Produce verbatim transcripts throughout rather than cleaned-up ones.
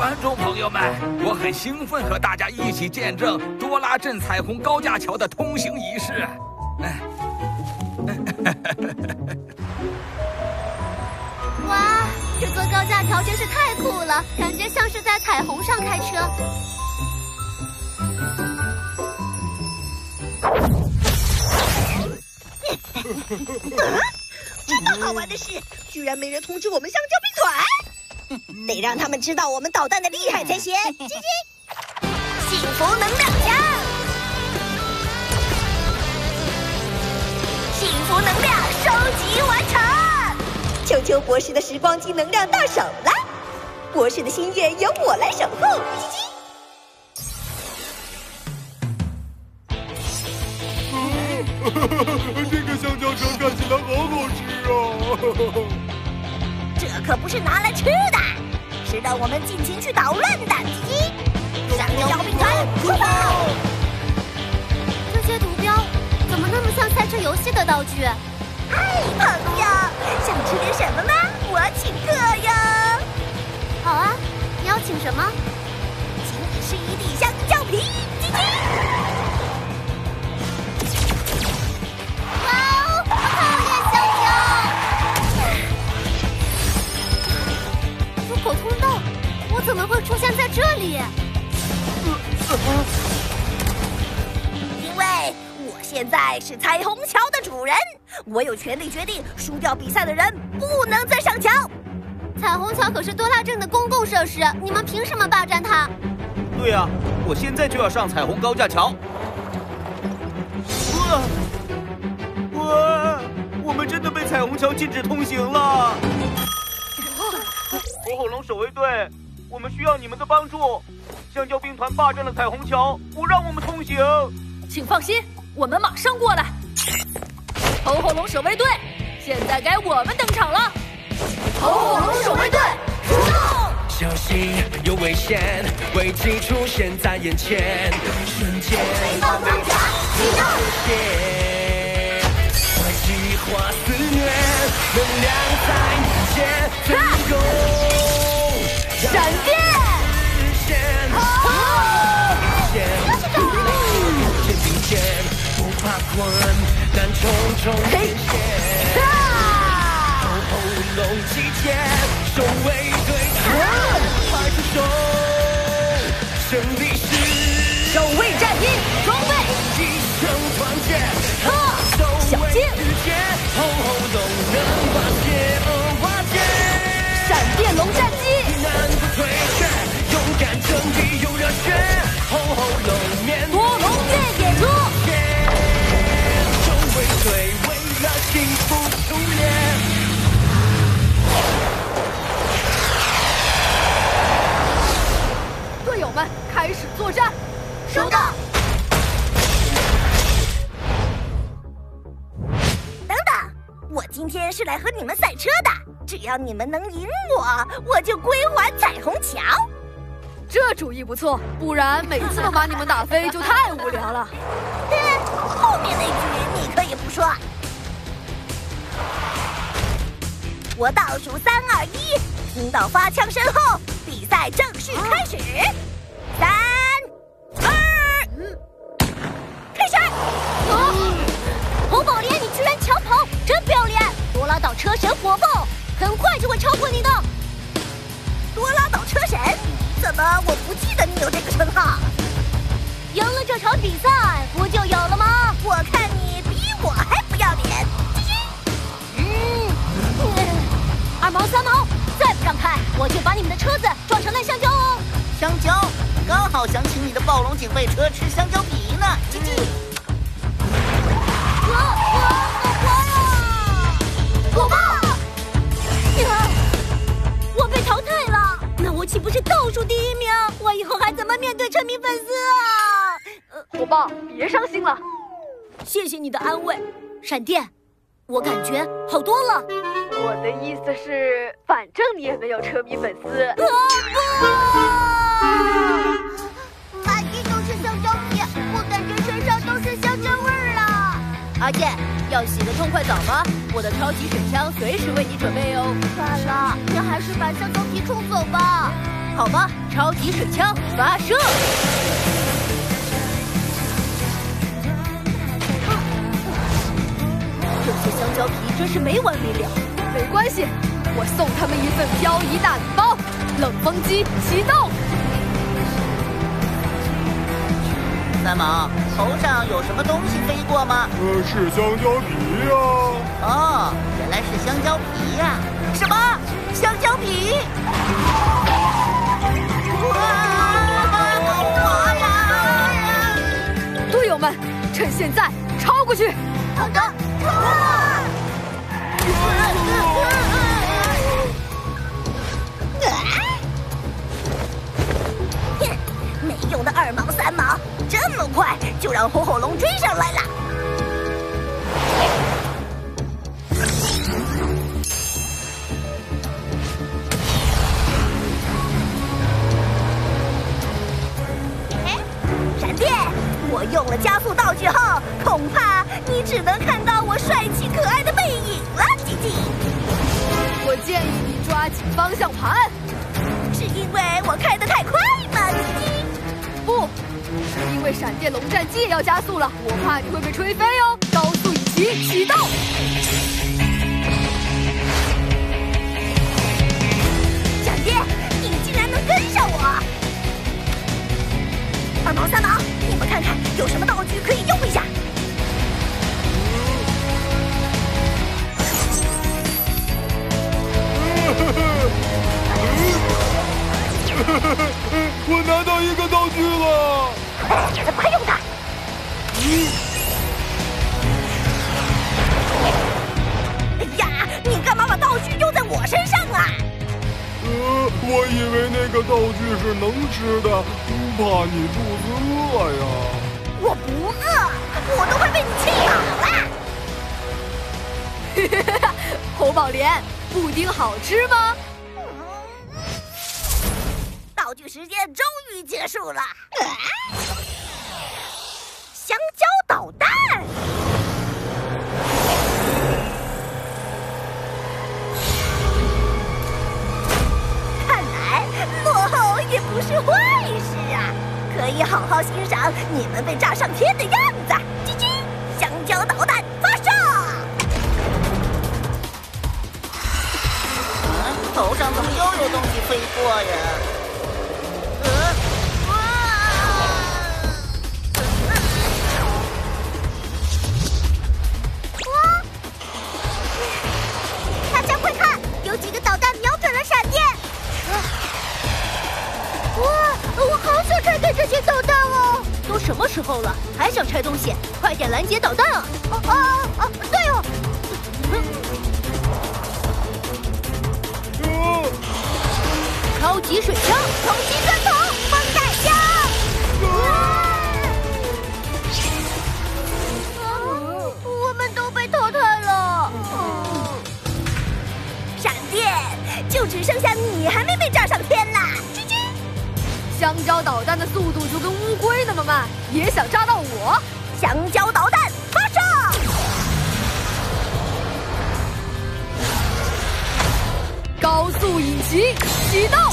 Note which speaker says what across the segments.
Speaker 1: 观众朋友们，我很兴奋和大家一起见证多拉镇彩虹高架桥的通行仪式。
Speaker 2: 哇，这座高架桥真是太酷了，感觉像是在彩虹上开车。
Speaker 3: 这么好玩的事，居然没人通知我们香蕉兵团，得让他们知道我们导弹的厉害才行。叽叽，幸福能量墙，幸福能量收集完成。球球博士的时光机能量到手了，博士的心愿由我来守护。叽叽。
Speaker 4: 这个香蕉城看起来好好吃啊！
Speaker 3: 这可不是拿来吃的，是让我们尽情去捣乱的。叽叽，香蕉兵团出发！
Speaker 2: 这些图标怎么那么像赛车游戏的道具？
Speaker 3: 嗨，朋友，想吃点什么吗？我请客哟！
Speaker 2: 好啊，你要请什么？
Speaker 3: 请你吃一地香蕉皮。叽叽。
Speaker 2: 口通道，我怎么会出现在这里？
Speaker 3: 因为我现在是彩虹桥的主人，我有权利决定输掉比赛的人不能再上桥。
Speaker 2: 彩虹桥可是多拉镇的公共设施，你们凭什么霸占它？
Speaker 5: 对啊，我现在就要上彩虹高架桥。哇！哇！我们真的被彩虹桥禁止通行了。火火龙守卫队，我们需要你们的帮助。香蕉兵团霸占了彩虹桥，不让我们通行。
Speaker 6: 请放心，我们马上过来。火火龙守卫队，现在该我们登场了。
Speaker 2: 火火龙守卫队出动！
Speaker 7: 小心有危险，危机出现在眼前，瞬间
Speaker 2: 棒棒糖启动！
Speaker 7: 坏计划肆虐，能量在你间成功。
Speaker 6: 闪电！
Speaker 7: 肩并肩，不怕困难重重危险。吼吼龙集结，守卫队快出手，胜利是
Speaker 6: 守卫战衣装备，
Speaker 7: 一生团结。
Speaker 6: 小心！
Speaker 7: 吼吼龙能化解，化解。
Speaker 6: 闪电龙战机，
Speaker 7: 难不退却，勇敢正义有热血，吼吼龙面
Speaker 6: 多龙越野车，
Speaker 7: 守卫队为了幸福出演。
Speaker 6: 队友们开始作战，
Speaker 2: 收到。
Speaker 3: 等等，我今天是来和你们赛车的。只要你们能赢我，我就归还彩虹桥。
Speaker 6: 这主意不错，不然每次都把你们打飞就太无聊了。
Speaker 3: 哼，后面那句你可以不说。我倒数三二一，听到发枪声后，比赛正式开始。三二，开始！
Speaker 2: 哦，红宝莲，你居然抢跑，真不要脸！多拉岛车神火爆！很快就会超过你的。
Speaker 3: 多拉岛车神？怎么我不记得你有这个称号？
Speaker 2: 赢了这场比赛，不就有了吗？
Speaker 3: 我看你比我还不要脸。
Speaker 2: 嗯，二毛三毛，再不让开，我就把你们的车子撞成烂香蕉哦！
Speaker 8: 香蕉，刚好想请你的暴龙警备车吃香蕉皮呢。叽叽。
Speaker 2: 我我我呀！火爆！我被淘汰了，那我岂不是倒数第一名？我以后还怎么面对村民粉丝啊？
Speaker 6: 火爆，别伤心了。
Speaker 2: 谢谢你的安慰，闪电，我感觉好多了。
Speaker 6: 我的意思是，反正你也没有车迷粉丝。
Speaker 2: 啊不！满地都是香蕉皮，我感觉身上都是香蕉味儿了。
Speaker 6: 阿健，要洗个痛快澡吗？我的超级水枪随时为你准备哦。
Speaker 2: 算了，你还是把香蕉皮冲走吧。
Speaker 6: 好吧，超级水枪发射！这些香蕉皮真是没完没了。没关系，我送他们一份漂移大礼包——冷风机启动。
Speaker 8: 三毛，头上有什么东西飞过吗？
Speaker 4: 呃，是香蕉皮呀、
Speaker 8: 啊。哦，原来是香蕉皮呀、啊！什么？香蕉皮？
Speaker 6: 队友们，趁现在超过去！
Speaker 3: 好的。没用的二毛三毛，这么快就让火火龙追上来了。闪电，我用了加速道具后，恐怕你只能看到我帅气可爱的背影了，吉吉。
Speaker 6: 我建议你抓紧方向盘。
Speaker 3: 是因为我开得太快吗，吉吉？
Speaker 6: 不，是因为闪电龙战记要加速了，我怕你会被吹飞哦。高速引擎启动。
Speaker 3: 闪电，你竟然能跟上我！二毛三毛，你们看看有什么道具可以用一下？
Speaker 4: 我拿到一个道具了！
Speaker 3: 怎么用的？哎呀，你干嘛把道具用在我身上啊？
Speaker 4: 呃，我以为那个道具是能吃的，怕你肚子饿呀。
Speaker 3: 我不饿，我都快被你气饱了。
Speaker 6: 侯宝莲，布丁好吃吗？
Speaker 3: 道具时间终于结束了。啊、香蕉导弹。看来落后也不是坏事啊，可以好好欣赏你们被炸上天的样子。叽叽，香蕉导弹发射！
Speaker 8: 啊，头上怎么又有东西飞过呀？
Speaker 3: 这些导弹哦，都什么时候了，还想拆东西？快点拦截导弹啊！啊啊啊！对哦。
Speaker 4: 嗯、
Speaker 6: 超级水枪，
Speaker 3: 超级钻头，风带枪。啊！我们都被淘汰了。闪电，就只剩下你还没被炸上天啦！
Speaker 6: 香蕉导弹的速度就跟乌龟那么慢，也想炸到我？
Speaker 3: 香蕉导弹发射！
Speaker 6: 高速引擎启动！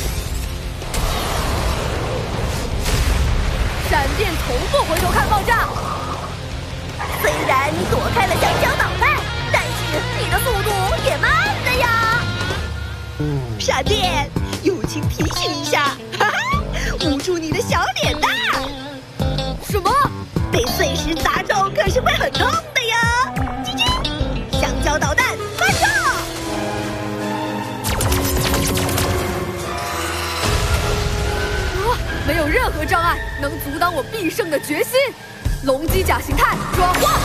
Speaker 6: 闪电从不回头看爆炸。
Speaker 3: 虽然你躲开了香蕉导弹，但是你的速度也慢了呀。
Speaker 9: 闪电，友情提醒一下，哈哈。捂住你的小脸蛋！
Speaker 6: 什么？
Speaker 9: 被碎石砸中可是会很痛的呀！叽叽，香蕉导弹发射！
Speaker 6: 啊！没有任何障碍能阻挡我必胜的决心。龙机甲形态转换。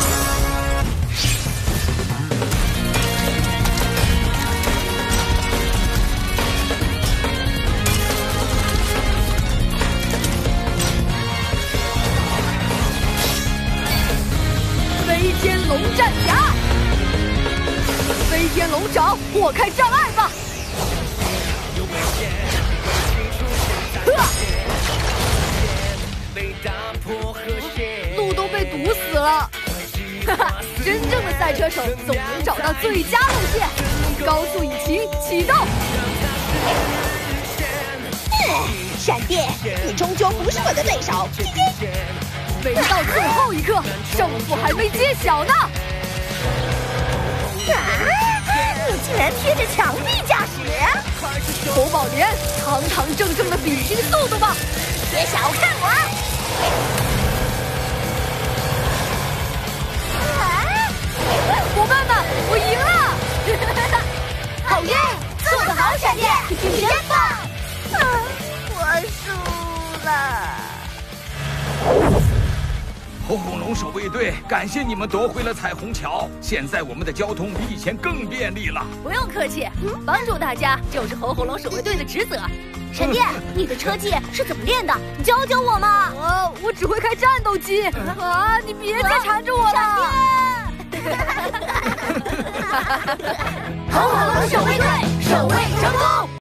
Speaker 6: 飞天龙战甲，飞天龙爪，破开障碍吧！路都被堵死了。哈哈，真正的赛车手总能找到最佳路线。高速引擎启动。
Speaker 9: 闪电，你终究不是我的对手。
Speaker 6: 没到最后一刻，胜负还没揭晓呢。
Speaker 3: 啊！你竟然贴着墙壁驾驶！
Speaker 6: 侯宝莲，堂堂正正的比拼速度吧！
Speaker 3: 别小看我！
Speaker 6: 伙伴们，我赢了！
Speaker 3: 好耶！做得好，闪电，你真棒！啊，我输了。
Speaker 1: 火恐龙守卫队，感谢你们夺回了彩虹桥，现在我们的交通比以前更便利了。
Speaker 2: 不用客气，帮助大家就是火恐龙守卫队的职责。闪电，你的车技是怎么练的？教教我嘛！
Speaker 6: 我我只会开战斗机啊！你别再缠着我了！
Speaker 2: 闪电！火恐龙守卫队，守卫成功！